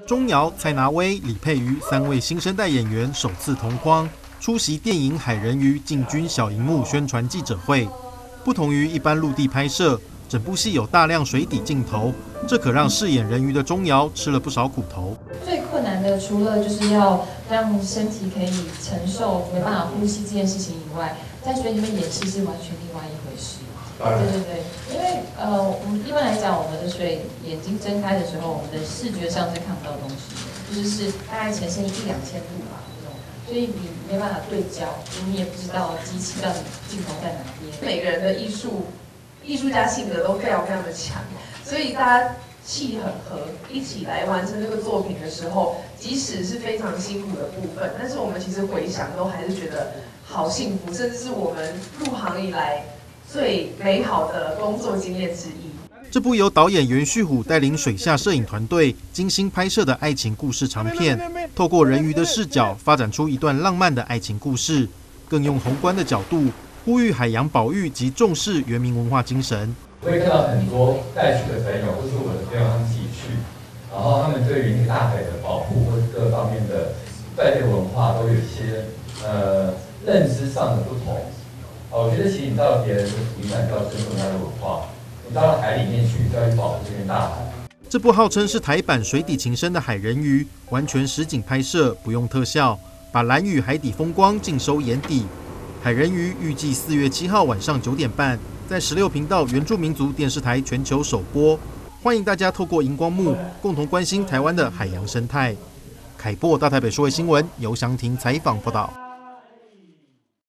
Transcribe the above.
钟瑶、蔡拿威、李佩瑜3位新生代演员首次同框出席电影《海人鱼》进军小荧幕宣传记者会。不同于一般陆地拍摄，整部戏有大量水底镜头，这可让饰演人鱼的钟瑶吃了不少苦头。 最困难的，除了就是要让身体可以承受没办法呼吸这件事情以外，在水里面演戏是完全另外一回事。对，因为我们一般来讲，我们的水眼睛睁开的时候，我们的视觉上是看不到东西的，就是大概呈现1、2千度吧这种，所以你没办法对焦，你也不知道机器到底镜头在哪边。 每个人的艺术家性格都非常非常的强，所以大家气很合，一起来完成这个作品的时候，即使是非常辛苦的部分，但是我们其实回想都还是觉得好幸福，甚至是我们入行以来最美好的工作经验之一。 这部由导演袁旭虎带领水下摄影团队精心拍摄的爱情故事长片，透过人鱼的视角发展出一段浪漫的爱情故事，更用宏观的角度呼吁海洋保育及重视原民文化精神。 我会看到很多带去的朋友，或是我的朋友他们自己去，然后他们对于大海的保护或各方面的在地文化都有一些认知上的不同。我觉得其实你到了别人的土地上，就要尊重他的文化；你到了海里面去，就要去保护这片大海。 这部号称是台版《水底情深》的海人鱼，完全实景拍摄，不用特效，把蓝屿海底风光尽收眼底。海人鱼预计4月7号晚上9点半，在16频道原住民族电视台全球首播。欢迎大家透过荧光幕共同关心台湾的海洋生态。凯擘大台北数位新闻由祥廷采访报道。